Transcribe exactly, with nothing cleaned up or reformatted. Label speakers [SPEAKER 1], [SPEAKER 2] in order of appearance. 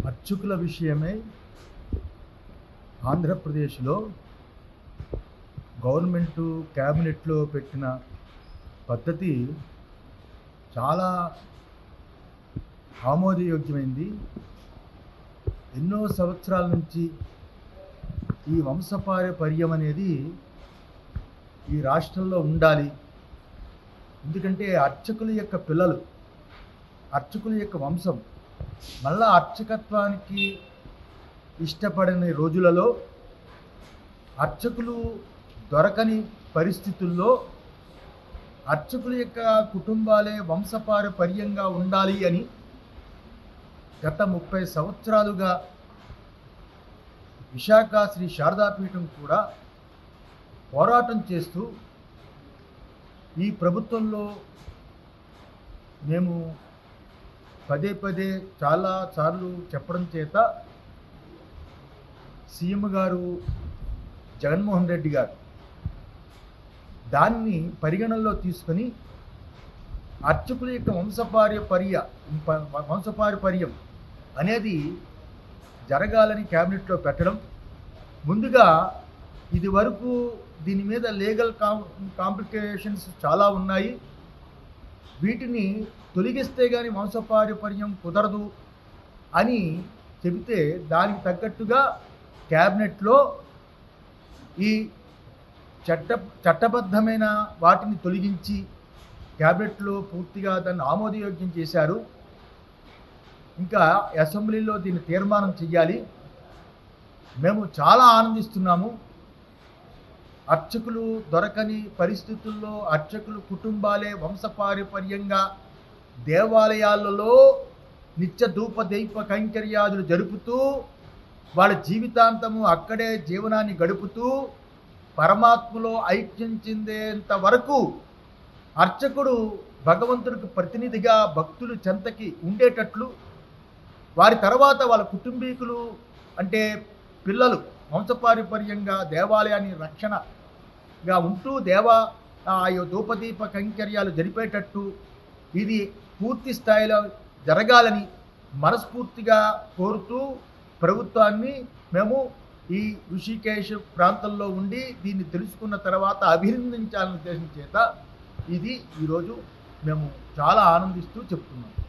[SPEAKER 1] అర్చకుల విషయమై ఆంధ్రప్రదేశ్లో గవర్నమెంటు క్యాబినెట్లో పెట్టిన పద్ధతి చాలా ఆమోదయోగ్యమైంది. ఎన్నో సంవత్సరాల నుంచి ఈ వంశపారంపర్యం అనేది ఈ రాష్ట్రంలో ఉండాలి. ఎందుకంటే అర్చకుల యొక్క పిల్లలు, అర్చకుల యొక్క వంశం మళ్ళా అర్చకత్వానికి ఇష్టపడని రోజులలో, అర్చకులు దొరకని పరిస్థితుల్లో అర్చకుల యొక్క కుటుంబాలే వంశపారంపర్యంగా ఉండాలి అని గత ముప్పై సంవత్సరాలుగా విశాఖ శ్రీ శారదాపీఠం కూడా పోరాటం చేస్తూ ఈ ప్రభుత్వంలో మేము పదే పదే చాలా సార్లు చెప్పడం చేత సీఎం గారు జగన్మోహన్ రెడ్డి గారు దాన్ని పరిగణనలో తీసుకొని అర్చకుల యొక్క వంశపారంపర్య వంశపారంపర్యం అనేది జరగాలని క్యాబినెట్లో పెట్టడం. ముందుగా ఇది వరకు దీని మీద లీగల్ కాం కాంప్లికేషన్స్ చాలా ఉన్నాయి. వీటిని తొలగిస్తే కానీ వంశపారంపర్యం కుదరదు అని చెబితే దానికి తగ్గట్టుగా క్యాబినెట్లో ఈ చట్ట చట్టబద్ధమైన వాటిని తొలగించి క్యాబినెట్లో పూర్తిగా దాన్ని ఆమోదయోగ్యం చేశారు. ఇంకా అసెంబ్లీలో దీన్ని తీర్మానం చేయాలి. మేము చాలా ఆనందిస్తున్నాము. అర్చకులు దొరకని పరిస్థితుల్లో అర్చకులు కుటుంబాలే వంశపారంపర్యంగా దేవాలయాలలో నిత్య ధూప దీప కైంకర్యాదులు జరుపుతూ వాళ్ళ జీవితాంతము అక్కడే జీవనాన్ని గడుపుతూ పరమాత్మలో ఐక్యం చెందేంత వరకు అర్చకుడు భగవంతుడికి ప్రతినిధిగా భక్తులు చెంతకి ఉండేటట్లు, వారి తర్వాత వాళ్ళ కుటుంబీకులు అంటే పిల్లలు వంశపారంపర్యంగా దేవాలయాన్ని రక్షణగా ఉంటూ దేవా ధూపదీప కైంకర్యాలు జరిపేటట్టు ఇది పూర్తి స్థాయిలో జరగాలని మనస్ఫూర్తిగా కోరుతూ ప్రభుత్వాన్ని మేము ఈ ఋషికేశ్ ప్రాంతంలో ఉండి దీన్ని తెలుసుకున్న తర్వాత అభినందించాలనే ఉద్దేశం చేత ఇది ఈరోజు మేము చాలా ఆనందిస్తూ చెప్తున్నాం.